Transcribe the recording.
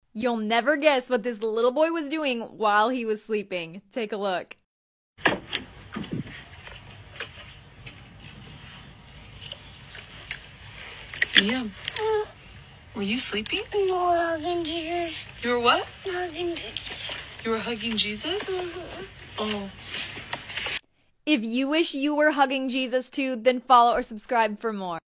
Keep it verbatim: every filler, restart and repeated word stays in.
You'll never guess what this little boy was doing while he was sleeping. Take a look. Yeah. Were you sleeping? No, hugging Jesus. You were what? Hugging Jesus. You were hugging Jesus? Mm-hmm. Oh. If you wish you were hugging Jesus too, then follow or subscribe for more.